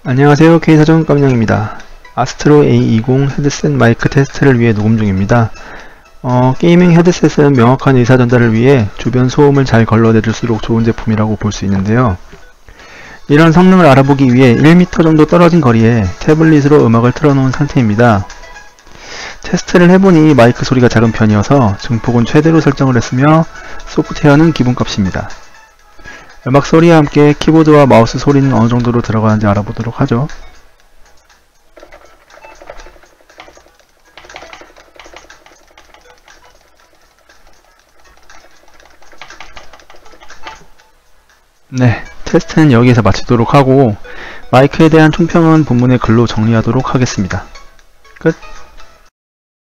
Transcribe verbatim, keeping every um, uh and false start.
안녕하세요. K사전 깜냥입니다. 아스트로 에이 이십 헤드셋 마이크 테스트를 위해 녹음 중입니다. 어, 게이밍 헤드셋은 명확한 의사전달을 위해 주변 소음을 잘 걸러내줄수록 좋은 제품이라고 볼 수 있는데요. 이런 성능을 알아보기 위해 일 미터 정도 떨어진 거리에 태블릿으로 음악을 틀어놓은 상태입니다. 테스트를 해보니 마이크 소리가 작은 편이어서 증폭은 최대로 설정을 했으며 소프트웨어는 기본값입니다. 음악 소리와 함께 키보드와 마우스 소리는 어느 정도로 들어가는지 알아보도록 하죠. 네, 테스트는 여기에서 마치도록 하고 마이크에 대한 총평은 본문의 글로 정리하도록 하겠습니다.